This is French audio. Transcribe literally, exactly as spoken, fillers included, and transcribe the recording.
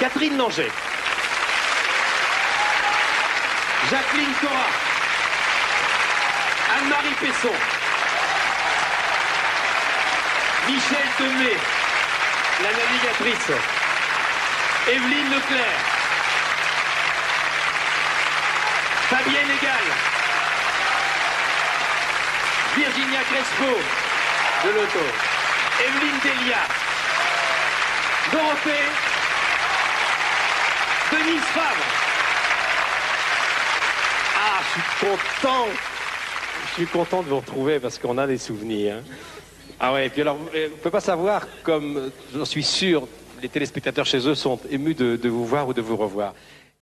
Catherine Langer. Jacqueline Cora. Anne-Marie Pesson. Michel Temet, la navigatrice. Evelyne Leclerc. Fabienne Egal. Virginia Crespo de l'auto. Evelyne Delia. Dorothée. Denise Favre. Ah, je suis content. Je suis content de vous retrouver parce qu'on a des souvenirs. Ah ouais, et puis alors, vous ne pouvez pas savoir, comme j'en suis sûr, les téléspectateurs chez eux sont émus de, de vous voir ou de vous revoir.